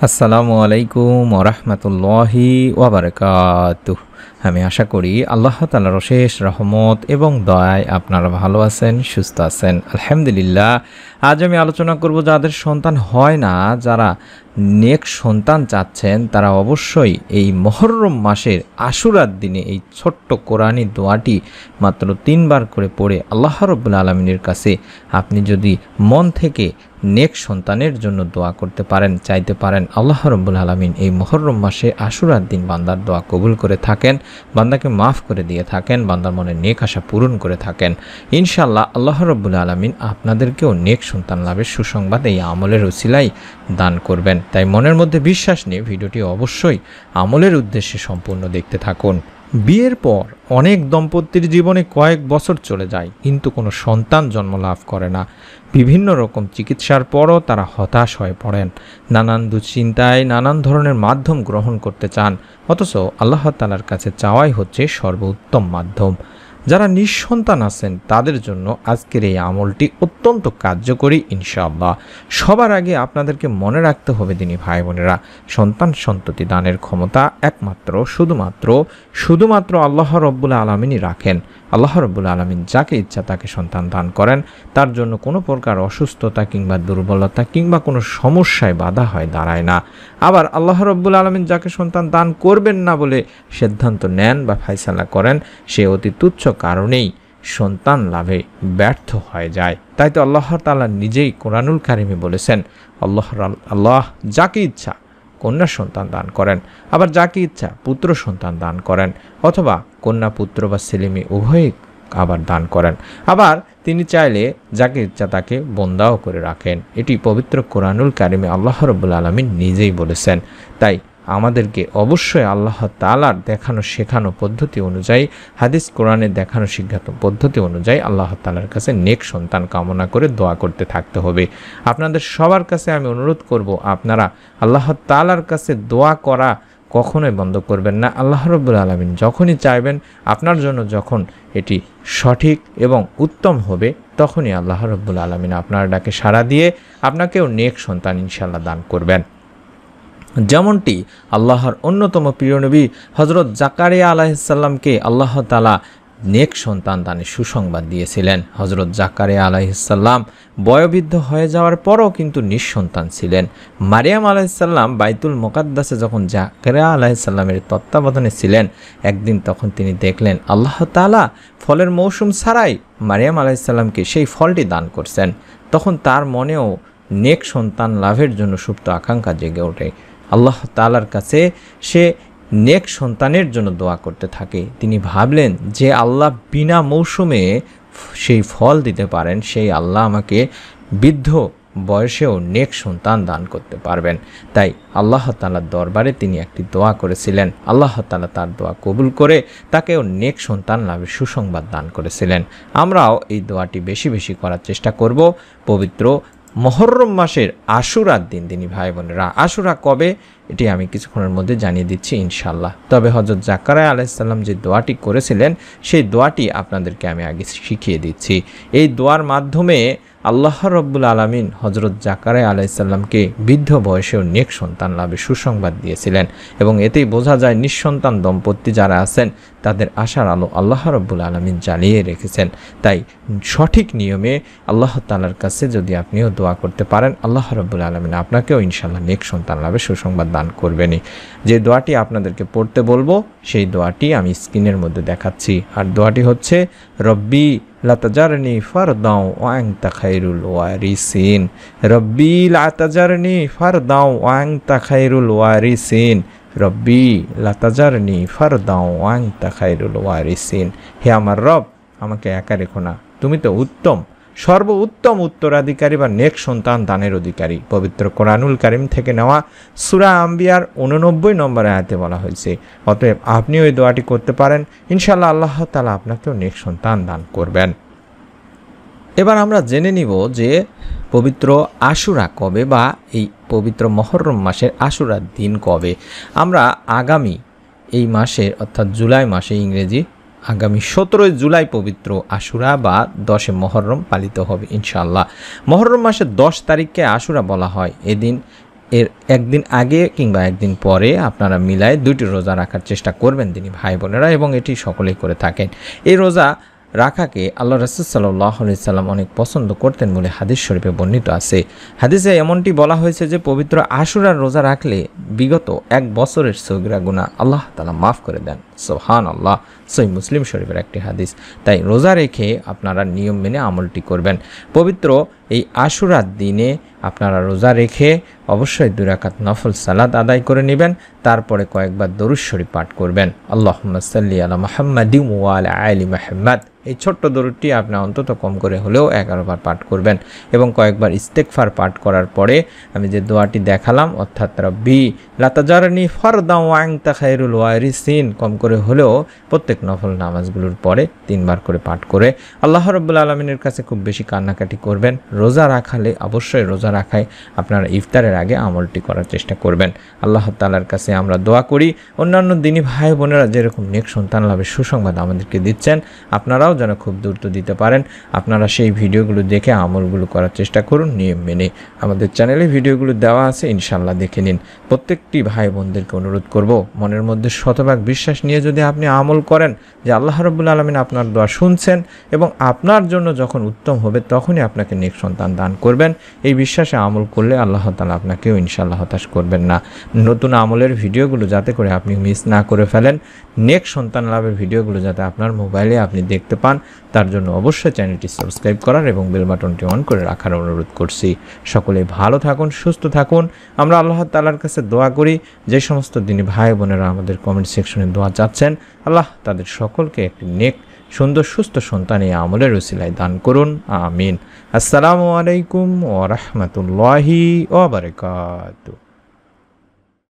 আসসালামু আলাইকুম ওরহমতুল্লাহি ওয়াবারাকাতুহ। আমি আশা করি আল্লাহ তাআলার অশেষ রহমত এবং দয়ায় আপনারা ভালো আছেন, সুস্থ আছেন। আলহামদুলিল্লাহ। আজ আমি আলোচনা করব যাদের সন্তান হয় না, যারা নেক সন্তান চাচ্ছেন, তারা অবশ্যই এই মুহররম মাসের আশুরার দিনে এই ছোট্ট কোরআনী দোয়াটি মাত্র 3 বার করে পড়ে আল্লাহ রাব্বুল আলামিনের কাছে আপনি যদি মন থেকে নেক সন্তানের জন্য দোয়া করতে পারেন, চাইতে পারেন, আল্লাহ রাব্বুল আলামিন এই মুহররম মাসে আশুরার দিন বান্দার দোয়া কবুল করে থাকেন, বান্দাকে মাফ করে দিয়ে থাকেন, বান্দার মনে নেক আশা পূরণ করে থাকেন। ইনশাআল্লাহ আল্লাহ রাব্বুল আলামিন আপনাদেরকেও নেক সন্তান লাভের সুসংবাদ এই আমলের উসিলায় দান করবেন। তাই মনের মধ্যে বিশ্বাস নিয়ে ভিডিওটি অবশ্যই আমলের উদ্দেশ্যে সম্পূর্ণ দেখতে থাকুন। বিয়ের পর অনেক দম্পতির জীবনে কয়েক বছর চলে যায়, কিন্তু কোনো সন্তান জন্ম লাভ করে না। বিভিন্ন রকম চিকিৎসার পরও তারা হতাশ হয়ে পড়েন, নানান দুশ্চিন্তায় নানান ধরনের মাধ্যম গ্রহণ করতে চান, অথচ আল্লাহ তাআলার কাছে চাওয়াই হচ্ছে সর্বোত্তম মাধ্যম। যারা নিঃসন্তান আছেন তাদের জন্য আজকের এই আমলটি অত্যন্ত কার্যকরী ইনশাআল্লাহ। সবার আগে আপনাদেরকে মনে রাখতে হবে দিনী ভাই বোনেরা, সন্তান সন্ততি দানের ক্ষমতা একমাত্র শুধুমাত্র আল্লাহ রাব্বুল আলামিনই রাখেন। আল্লাহ রাব্বুল আলামিন যাকে ইচ্ছা তাকে সন্তান দান করেন, তার জন্য কোনো প্রকার অসুস্থতা কিংবা দুর্বলতা কিংবা কোনো সমস্যায় বাধা হয় দাঁড়ায় না। আবার আল্লাহ রাব্বুল আলামিন যাকে সন্তান দান করবেন না বলে সিদ্ধান্ত নেন বা ফায়সালা করেন, সে অতি তুচ্ছ কারণেই সন্তান লাভে ব্যর্থ হয়ে যায়। তাই তো আল্লাহ তাআলা নিজেই কোরআনুল কারিমে বলেছেন, আল্লাহ যাকে ইচ্ছা কন্যা সন্তান দান করেন, আবার যাকে ইচ্ছা পুত্র সন্তান দান করেন, অথবা কন্যা পুত্র বা ছেলে মেয়ে উভয়ই আবার দান করেন। আবার তিনি চাইলে যাকে ইচ্ছা তাকে বন্দাও করে রাখেন। এটি পবিত্র কোরআনুল কারিমে আল্লাহ রাব্বুল আলামিন নিজেই বলেছেন। তাই আমাদেরকে অবশ্যই আল্লাহ তাআলার দেখানো শেখানো পদ্ধতি অনুযায়ী, হাদিস কোরআনের দেখানো শিক্ষাত পদ্ধতি অনুযায়ী আল্লাহ তাআলার কাছে নেক সন্তান কামনা করে দোয়া করতে থাকতে হবে। আপনাদের সবার কাছে আমি অনুরোধ করব, আপনারা আল্লাহ তাআলার কাছে দোয়া করা কখনোই বন্ধ করবেন না। আল্লাহ রাব্বুল আলামিন যখনই চাইবেন আপনার জন্য, যখন এটি সঠিক এবং উত্তম হবে, তখনই আল্লাহ রাব্বুল আলামিন আপনার ডাকে সাড়া দিয়ে আপনাকেও নেক সন্তান ইনশাআল্লাহ দান করবেন। যেমনটি আল্লাহর অন্যতম প্রিয় নবী হযরত জাকারিয়া আলাইহিস সালামকে আল্লাহ তাআলা নেক সন্তান দানের সুসংবাদ দিয়েছিলেন। হযরত জাকারিয়া আলাইহিস সালাম বয়োবৃদ্ধ হয়ে যাওয়ার পরও কিন্তু নিঃসন্তান ছিলেন। মারিয়াম আলাইহিস সালাম বাইতুল মুকাদ্দাসে যখন জাকারিয়া আলাইহিস সালামের তত্ত্বাবধানে ছিলেন, একদিন তখন তিনি দেখলেন আল্লাহ তাআলা ফলের মৌসুম ছাড়াই মারিয়াম আলাইহিস সালামকে সেই ফলটি দান করছেন। তখন তার মনেও নেক সন্তান লাভের জন্য সুপ্ত আকাঙ্ক্ষা জেগে ওঠে। আল্লাহ তাআলার কাছে সে নেক সন্তানের জন্য দোয়া করতে থাকে। তিনি ভাবলেন যে আল্লাহ বিনা মৌসুমে সেই ফল দিতে পারেন, সেই আল্লাহ আমাকে বৃদ্ধ বয়সেও নেক সন্তান দান করতে পারবেন। তাই আল্লাহ তাআলার দরবারে তিনি একটি দোয়া করেছিলেন। আল্লাহ তাআলা তার দোয়া কবুল করে তাকেও নেক সন্তান লাভের সুসংবাদ দান করেছিলেন। আমরাও এই দোয়াটি বেশি বেশি করার চেষ্টা করব। পবিত্র মুহররম মাসের আশুরার দিন দিনী ভাই বোনেরা, আশুরা কবে এটি আমি কিছুক্ষণের মধ্যে জানিয়ে দিচ্ছি ইনশাআল্লাহ। তবে হযরত জাকারিয়া আলাইহিস সালাম যে দোয়াটি করেছিলেন, সেই দোয়াটি আপনাদেরকে আমি আগে শিখিয়ে দিচ্ছি। এই দোয়ার মাধ্যমে আল্লাহ রাব্বুল আলামিন হযরত জাকারিয়া আলাইহিস সালামকে বৃদ্ধ বয়সেও নেক সন্তান লাভের সুসংবাদ দিয়েছিলেন, এবং এতেই বোঝা যায় নিঃসন্তান দম্পতি যারা আছেন তাদের আশার আলো আল্লাহ রাব্বুল আলামিন জ্বালিয়ে রেখেছেন। তাই সঠিক নিয়মে আল্লাহ তাআলার কাছে যদি আপনিও দোয়া করতে পারেন, আল্লাহ রাব্বুল আলামিন আপনাকেও ইনশাআল্লাহ নেক সন্তান লাভের সুসংবাদ দান করবেনই। যে দোয়াটি আপনাদেরকে পড়তে বলবো, সেই দোয়াটি আমি স্ক্রিনের মধ্যে দেখাচ্ছি। আর দোয়াটি হচ্ছে, রব্বি লা তাজারনি ফারদাও ওয়া আনতা খায়রুল ওয়ারিসিন। রব্বি লা তাজারনি ফারদাও ওয়া আনতা খায়রুল ওয়ারিসিন। রব্বি লা তাজারনি ফারদাও ওয়া আনতা খায়রুল ওয়ারিসিন। হে আমার রব, আমাকে একা রেখো না, তুমি তো উত্তম, সর্বোত্তম উত্তরাধিকারী বা নেক সন্তান দানের অধিকারী। পবিত্র কোরআনুল কারিম থেকে নেওয়া সূরা আম্বিয়ার 89 নম্বর আয়াতে বলা হয়েছে। অতএব আপনিও এই দোয়াটি করতে পারেন, ইনশাআল্লাহ আল্লাহ তাআলা আপনাকেও নেক সন্তান দান করবেন। এবার আমরা জেনে নিব যে পবিত্র আশুরা কবে, বা এই পবিত্র মুহররম মাসের আশুরার দিন কবে। আমরা আগামী এই মাসের অর্থাৎ জুলাই মাসে, ইংরেজি আগামী 17 জুলাই পবিত্র আশুরা বা 10 মুহররম পালিত হবে ইনশাআল্লাহ। মুহররম মাসের 10 তারিখকে আশুরা বলা হয়। এদিন এর একদিন আগে কিংবা একদিন পরে আপনারা মিলায় 2টি রোজা রাখার চেষ্টা করবেন দিনী ভাই বোনেরা, এবং এটি সকলেই করে থাকেন। এই রোজা রাখাকে আল্লাহ রাসূল সাল্লাল্লাহু আলাইহি সাল্লাম অনেক পছন্দ করতেন বলে হাদিস শরীফে বর্ণিত আছে। হাদিসে এমনটি বলা হয়েছে যে পবিত্র আশুরার রোজা রাখলে বিগত 1 বছরের সগীরা গুনাহ আল্লাহ তাআলা মাফ করে দেন। সুবহানাল্লাহ, সহিহ মুসলিম শরীফের একটি হাদিস। তাই রোজা রেখে আপনারা নিয়ম মেনে আমলটি করবেন। পবিত্র এই আশুরার দিনে আপনারা রোজা রেখে অবশ্যই 2 রাকাত নফল সালাত আদায় করে নেবেন, তারপরে কয়েকবার দরুদ শরীফ পাঠ করবেন। আল্লাহুম্মা সাল্লি আলা মুহাম্মাদিন ওয়া আলা আলি মুহাম্মাদ। এই ছোট্ট দরুদটি আপনি অন্তত কম করে হলেও 11 বার পাঠ করবেন, এবং কয়েকবার ইস্তেগফার পাঠ করার পরে আমি যে দোয়াটি দেখালাম, অর্থাৎ রব্বি লা তাজারনি ফারদান ওয়া আনতা খায়রুল ওয়ারিসিন, কম করে হলেও প্রত্যেক নফল নামাজগুলোর পরে 3 বার করে পাঠ করে আল্লাহ রাব্বুল আলামিনের কাছে খুব বেশি কান্নাকাটি করবেন। রোজা রাখালে অবশ্যই রোজা রাখায় আপনারা ইফতারের আগে আমলটি করার চেষ্টা করবেন। আল্লাহ তাআলার কাছে আমরা দোয়া করি অন্যান্য দিনী ভাই বোনেরা যেরকম নেক সন্তান লাভের সুসংবাদ আমাদেরকে দিচ্ছেন, আপনারাও যেন খুব দ্রুত দিতে পারেন। আপনারা সেই ভিডিওগুলো দেখে আমলগুলো করার চেষ্টা করুন নিয়ম মেনে। আমাদের চ্যানেলে ভিডিওগুলো দেওয়া আছে, ইনশাআল্লাহ দেখে নিন। প্রত্যেকটি ভাই বোনদেরকে অনুরোধ করব, মনের মধ্যে শতভাগ বিশ্বাস নিয়ে যদি আপনি আমল করেন যে আল্লাহ রাব্বুল আলামিন আপনার দোয়া শুনছেন এবং আপনার জন্য যখন উত্তম হবে তখনই আপনাকে নেক সন্তান দান করবেন। এই বিশ্বাসে আমল করলে আল্লাহ তাআলা আপনাকেও ইনশাআল্লাহ হতাশ করবেন না। নতুন আমলের ভিডিওগুলো যাতে করে আপনি মিস না করে ফেলেন, নেক সন্তান লাভের ভিডিওগুলো যাতে আপনার মোবাইলে আপনি দেখতে পান, তার জন্য অবশ্যই চ্যানেলটি সাবস্ক্রাইব করার এবং বেল বাটনটি অন করে রাখার অনুরোধ করছি। সকলে ভালো থাকুন, সুস্থ থাকুন। আমরা আল্লাহ তাআলার কাছে দোয়া করি যে সমস্ত দিনী ভাই বোনেরা আমাদের কমেন্ট সেকশনে দোয়া চাচ্ছেন, আল্লাহ তাদের সকলকে একটি নেক সুন্দর সুস্থ সন্তান এই আমলের উসিলায় দান করুন, আমিন। আসসালামু আলাইকুম ওয়া রাহমাতুল্লাহি ওয়া বারাকাতুহু।